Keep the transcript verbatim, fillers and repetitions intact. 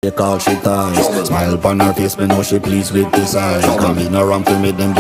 They call she ties. Smile upon her face, me know she pleased with this eye. Come in around to me them